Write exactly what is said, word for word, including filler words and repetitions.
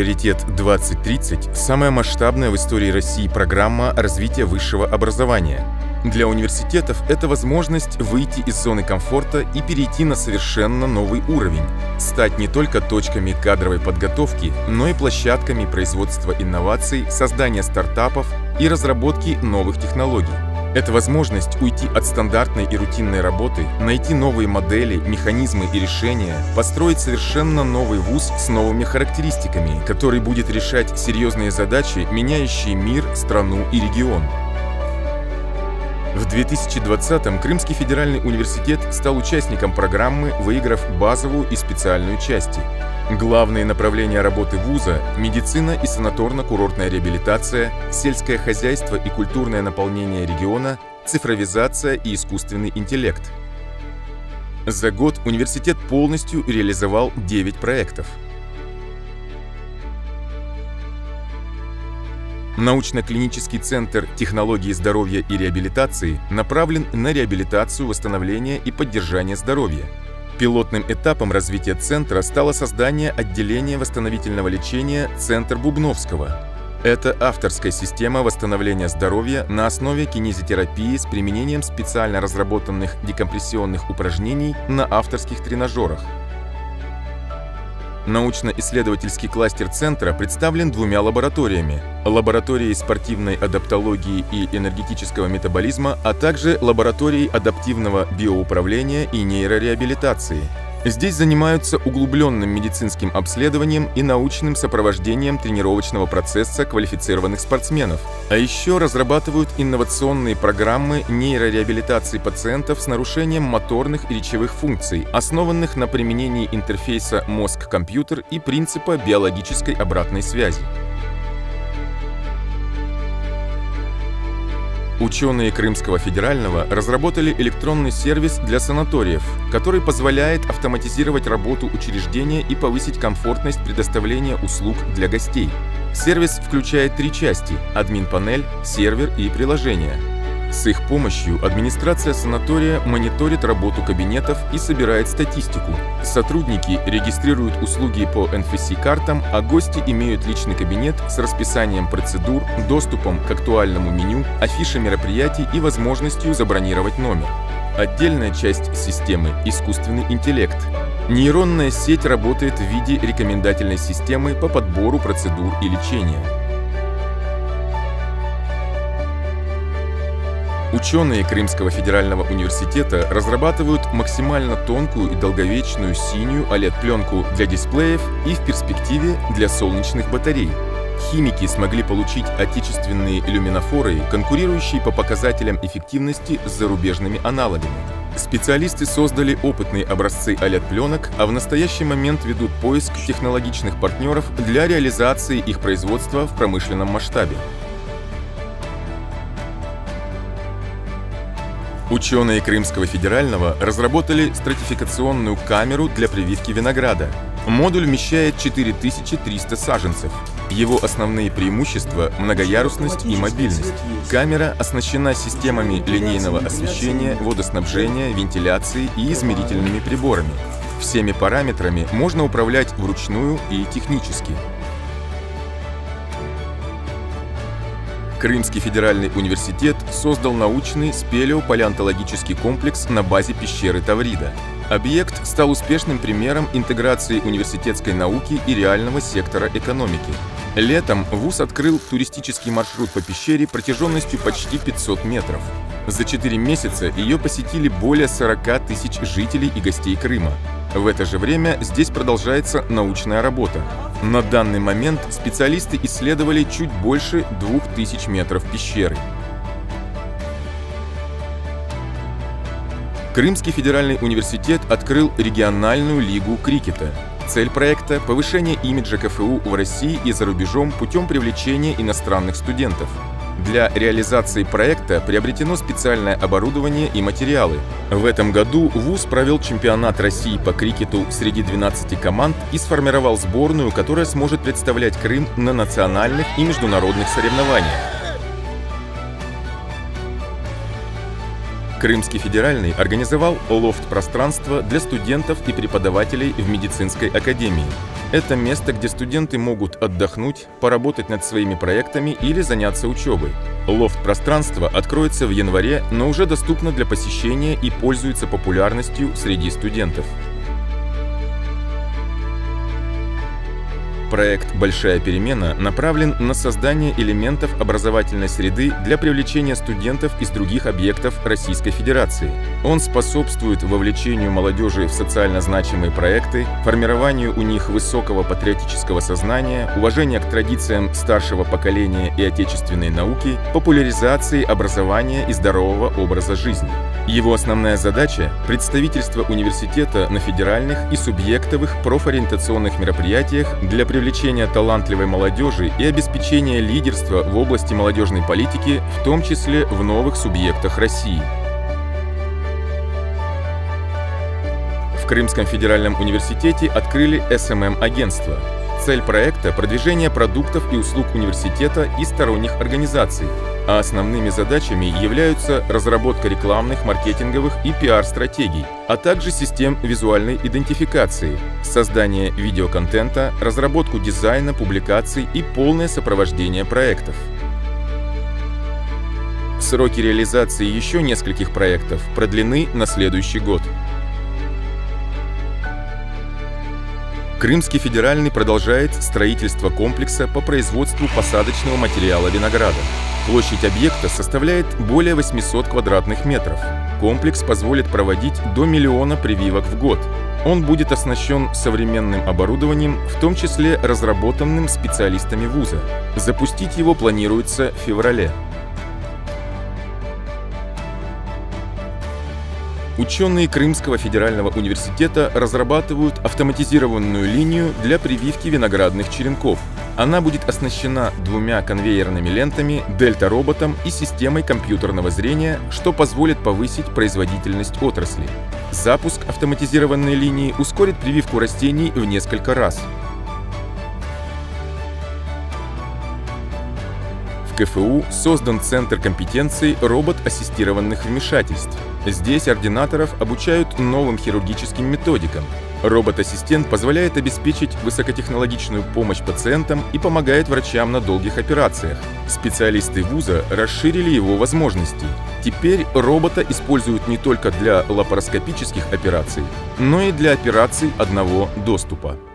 Приоритет двадцать тридцать – самая масштабная в истории России программа развития высшего образования. Для университетов это возможность выйти из зоны комфорта и перейти на совершенно новый уровень, стать не только точками кадровой подготовки, но и площадками производства инноваций, создания стартапов и разработки новых технологий. Это возможность уйти от стандартной и рутинной работы, найти новые модели, механизмы и решения, построить совершенно новый вуз с новыми характеристиками, который будет решать серьезные задачи, меняющие мир, страну и регион. В две тысячи двадцатом Крымский федеральный университет стал участником программы, выиграв базовую и специальную части. Главные направления работы вуза – медицина и санаторно-курортная реабилитация, сельское хозяйство и культурное наполнение региона, цифровизация и искусственный интеллект. За год университет полностью реализовал девять проектов. Научно-клинический центр технологии здоровья и реабилитации направлен на реабилитацию, восстановление и поддержание здоровья. Пилотным этапом развития центра стало создание отделения восстановительного лечения «Центр Бубновского». Это авторская система восстановления здоровья на основе кинезитерапии с применением специально разработанных декомпрессионных упражнений на авторских тренажерах. Научно-исследовательский кластер центра представлен двумя лабораториями – лабораторией спортивной адаптологии и энергетического метаболизма, а также лабораторией адаптивного биоуправления и нейрореабилитации. Здесь занимаются углубленным медицинским обследованием и научным сопровождением тренировочного процесса квалифицированных спортсменов. А еще разрабатывают инновационные программы нейрореабилитации пациентов с нарушением моторных и речевых функций, основанных на применении интерфейса мозг-компьютер и принципа биологической обратной связи. Ученые Крымского федерального разработали электронный сервис для санаториев, который позволяет автоматизировать работу учреждения и повысить комфортность предоставления услуг для гостей. Сервис включает три части – админ-панель, сервер и приложение. С их помощью администрация санатория мониторит работу кабинетов и собирает статистику. Сотрудники регистрируют услуги по эн эф си-картам, а гости имеют личный кабинет с расписанием процедур, доступом к актуальному меню, афишей мероприятий и возможностью забронировать номер. Отдельная часть системы – искусственный интеллект. Нейронная сеть работает в виде рекомендательной системы по подбору процедур и лечения. Ученые Крымского федерального университета разрабатывают максимально тонкую и долговечную синюю о лед-пленку для дисплеев и в перспективе для солнечных батарей. Химики смогли получить отечественные люминофоры, конкурирующие по показателям эффективности с зарубежными аналогами. Специалисты создали опытные образцы о лед-пленок, а в настоящий момент ведут поиск технологичных партнеров для реализации их производства в промышленном масштабе. Ученые Крымского федерального разработали стратификационную камеру для прививки винограда. Модуль вмещает четыре тысячи триста саженцев. Его основные преимущества – многоярусность и мобильность. Камера оснащена системами линейного освещения, водоснабжения, вентиляции и измерительными приборами. Всеми параметрами можно управлять вручную и технически. Крымский федеральный университет создал научный спелеопалеонтологический комплекс на базе пещеры Таврида. Объект стал успешным примером интеграции университетской науки и реального сектора экономики. Летом вуз открыл туристический маршрут по пещере протяженностью почти пятьсот метров. За четыре месяца ее посетили более сорока тысяч жителей и гостей Крыма. В это же время здесь продолжается научная работа. На данный момент специалисты исследовали чуть больше двух тысяч метров пещеры. Крымский федеральный университет открыл региональную лигу крикета. Цель проекта – повышение имиджа ка эф у в России и за рубежом путем привлечения иностранных студентов. Для реализации проекта приобретено специальное оборудование и материалы. В этом году вуз провел чемпионат России по крикету среди двенадцати команд и сформировал сборную, которая сможет представлять Крым на национальных и международных соревнованиях. Крымский федеральный организовал лофт-пространство для студентов и преподавателей в медицинской академии. Это место, где студенты могут отдохнуть, поработать над своими проектами или заняться учебой. Лофт-пространство откроется в январе, но уже доступно для посещения и пользуется популярностью среди студентов. Проект «Большая перемена» направлен на создание элементов образовательной среды для привлечения студентов из других объектов Российской Федерации. Он способствует вовлечению молодежи в социально значимые проекты, формированию у них высокого патриотического сознания, уважения к традициям старшего поколения и отечественной науки, популяризации образования и здорового образа жизни. Его основная задача – представительство университета на федеральных и субъектовых профориентационных мероприятиях для привлечения талантливой молодежи и обеспечения лидерства в области молодежной политики, в том числе в новых субъектах России. В Крымском федеральном университете открыли эс эм эм-агентство. Цель проекта – продвижение продуктов и услуг университета и сторонних организаций, а основными задачами являются разработка рекламных, маркетинговых и пиар-стратегий, а также систем визуальной идентификации, создание видеоконтента, разработку дизайна, публикаций и полное сопровождение проектов. Сроки реализации еще нескольких проектов продлены на следующий год. Крымский федеральный продолжает строительство комплекса по производству посадочного материала винограда. Площадь объекта составляет более восьмисот квадратных метров. Комплекс позволит проводить до миллиона прививок в год. Он будет оснащен современным оборудованием, в том числе разработанным специалистами вуза. Запустить его планируется в феврале. Ученые Крымского федерального университета разрабатывают автоматизированную линию для прививки виноградных черенков. Она будет оснащена двумя конвейерными лентами, дельта-роботом и системой компьютерного зрения, что позволит повысить производительность отрасли. Запуск автоматизированной линии ускорит прививку растений в несколько раз. В ка эф у создан Центр компетенций робот-ассистированных вмешательств. Здесь ординаторов обучают новым хирургическим методикам. Робот-ассистент позволяет обеспечить высокотехнологичную помощь пациентам и помогает врачам на долгих операциях. Специалисты вуза расширили его возможности. Теперь робота используют не только для лапароскопических операций, но и для операций одного доступа.